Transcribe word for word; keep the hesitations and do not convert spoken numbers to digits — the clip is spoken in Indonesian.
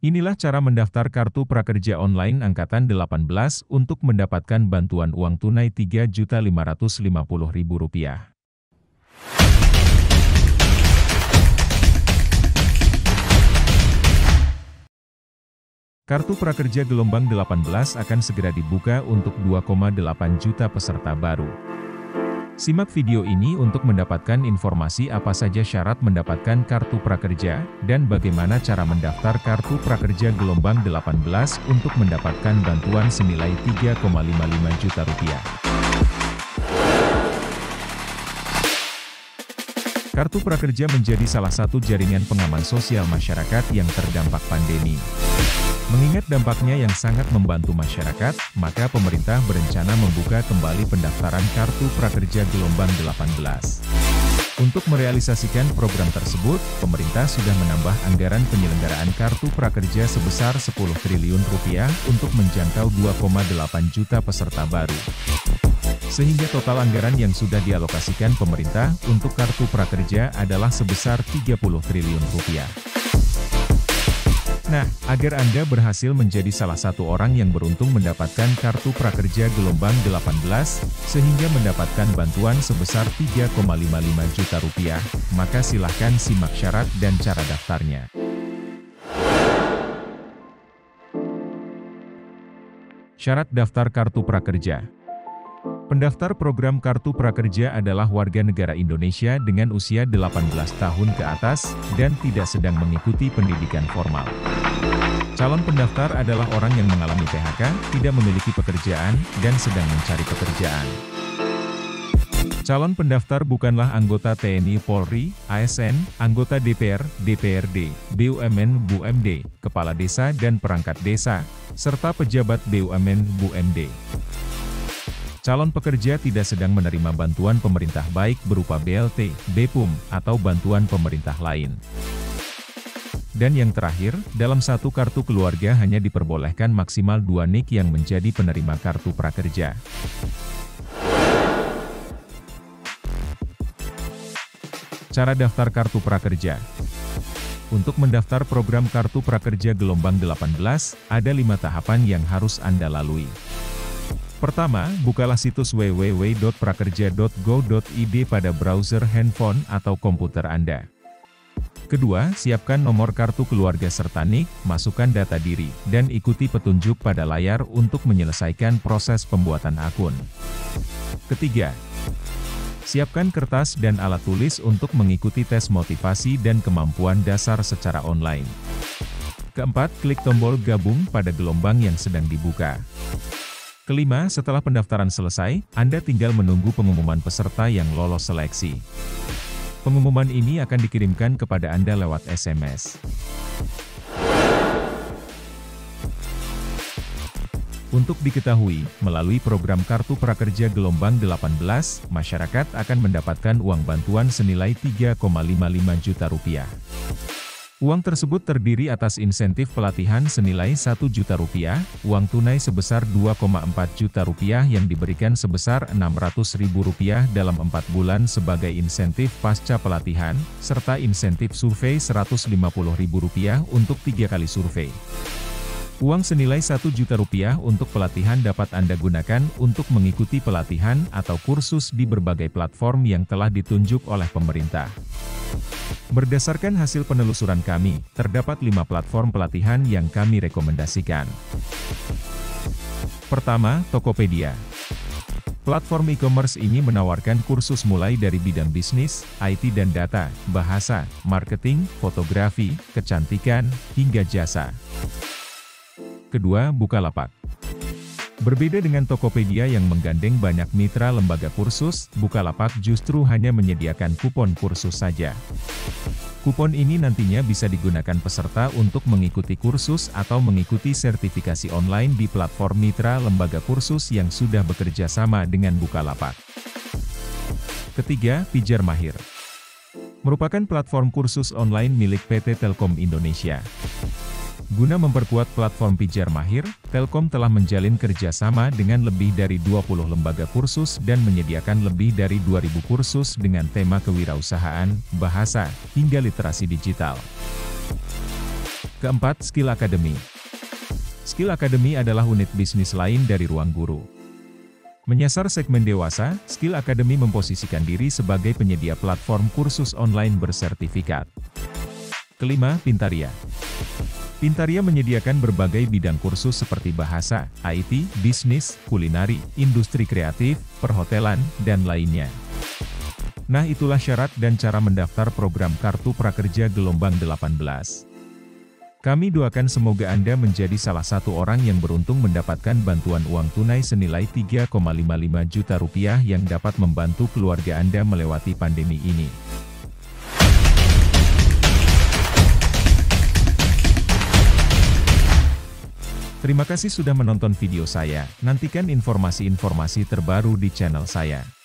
Inilah cara mendaftar Kartu Prakerja Online Angkatan delapan belas untuk mendapatkan bantuan uang tunai tiga juta lima ratus lima puluh ribu rupiah. Kartu Prakerja Gelombang delapan belas akan segera dibuka untuk dua koma delapan juta peserta baru. Simak video ini untuk mendapatkan informasi apa saja syarat mendapatkan Kartu Prakerja, dan bagaimana cara mendaftar Kartu Prakerja Gelombang delapan belas untuk mendapatkan bantuan senilai tiga koma lima lima juta rupiah. Kartu Prakerja menjadi salah satu jaringan pengaman sosial masyarakat yang terdampak pandemi. Mengingat dampaknya yang sangat membantu masyarakat, maka pemerintah berencana membuka kembali pendaftaran Kartu Prakerja Gelombang delapan belas. Untuk merealisasikan program tersebut, pemerintah sudah menambah anggaran penyelenggaraan Kartu Prakerja sebesar sepuluh triliun rupiah untuk menjangkau dua koma delapan juta peserta baru. Sehingga total anggaran yang sudah dialokasikan pemerintah untuk Kartu Prakerja adalah sebesar tiga puluh triliun rupiah. Nah, agar Anda berhasil menjadi salah satu orang yang beruntung mendapatkan Kartu Prakerja Gelombang delapan belas, sehingga mendapatkan bantuan sebesar tiga koma lima lima juta rupiah, maka silahkan simak syarat dan cara daftarnya. Syarat daftar Kartu Prakerja. Pendaftar program Kartu Prakerja adalah warga negara Indonesia dengan usia delapan belas tahun ke atas, dan tidak sedang mengikuti pendidikan formal. Calon pendaftar adalah orang yang mengalami P H K, tidak memiliki pekerjaan, dan sedang mencari pekerjaan. Calon pendaftar bukanlah anggota T N I Polri, A S N, anggota D P R, D P R D, B U M N B U M D, kepala desa dan perangkat desa, serta pejabat B U M N B U M D. Calon pekerja tidak sedang menerima bantuan pemerintah baik berupa B L T, B P U M, atau bantuan pemerintah lain. Dan yang terakhir, dalam satu kartu keluarga hanya diperbolehkan maksimal dua N I K yang menjadi penerima Kartu Prakerja. Cara daftar Kartu Prakerja. Untuk mendaftar program Kartu Prakerja Gelombang delapan belas, ada lima tahapan yang harus Anda lalui. Pertama, bukalah situs w w w titik prakerja titik go titik i d pada browser handphone atau komputer Anda. Kedua, siapkan nomor kartu keluarga serta N I K, masukkan data diri, dan ikuti petunjuk pada layar untuk menyelesaikan proses pembuatan akun. Ketiga, siapkan kertas dan alat tulis untuk mengikuti tes motivasi dan kemampuan dasar secara online. Keempat, klik tombol gabung pada gelombang yang sedang dibuka. Kelima, setelah pendaftaran selesai, Anda tinggal menunggu pengumuman peserta yang lolos seleksi. Pengumuman ini akan dikirimkan kepada Anda lewat S M S. Untuk diketahui, melalui program Kartu Prakerja Gelombang delapan belas, masyarakat akan mendapatkan uang bantuan senilai tiga koma lima lima juta rupiah. Uang tersebut terdiri atas insentif pelatihan senilai satu juta rupiah, uang tunai sebesar dua koma empat juta rupiah yang diberikan sebesar enam ratus ribu rupiah dalam empat bulan sebagai insentif pasca pelatihan, serta insentif survei seratus lima puluh ribu rupiah untuk tiga kali survei. Uang senilai satu juta rupiah untuk pelatihan dapat Anda gunakan untuk mengikuti pelatihan atau kursus di berbagai platform yang telah ditunjuk oleh pemerintah. Berdasarkan hasil penelusuran kami, terdapat lima platform pelatihan yang kami rekomendasikan. Pertama, Tokopedia. Platform e-commerce ini menawarkan kursus mulai dari bidang bisnis, I T dan data, bahasa, marketing, fotografi, kecantikan, hingga jasa. Kedua, Bukalapak. Berbeda dengan Tokopedia yang menggandeng banyak mitra lembaga kursus, Bukalapak justru hanya menyediakan kupon kursus saja. Kupon ini nantinya bisa digunakan peserta untuk mengikuti kursus atau mengikuti sertifikasi online di platform mitra lembaga kursus yang sudah bekerja sama dengan Bukalapak. Ketiga, Pijar Mahir. Merupakan platform kursus online milik P T Telkom Indonesia. Guna memperkuat platform Pijar Mahir, Telkom telah menjalin kerjasama dengan lebih dari dua puluh lembaga kursus dan menyediakan lebih dari dua ribu kursus dengan tema kewirausahaan, bahasa, hingga literasi digital. Keempat, Skill Academy. Skill Academy adalah unit bisnis lain dari Ruang Guru. Menyasar segmen dewasa, Skill Academy memposisikan diri sebagai penyedia platform kursus online bersertifikat. Kelima, Pintaria. Pintaria menyediakan berbagai bidang kursus seperti bahasa, I T, bisnis, kulinari, industri kreatif, perhotelan, dan lainnya. Nah, itulah syarat dan cara mendaftar program Kartu Prakerja Gelombang delapan belas. Kami doakan semoga Anda menjadi salah satu orang yang beruntung mendapatkan bantuan uang tunai senilai tiga koma lima lima juta rupiah yang dapat membantu keluarga Anda melewati pandemi ini. Terima kasih sudah menonton video saya. Nantikan informasi-informasi terbaru di channel saya.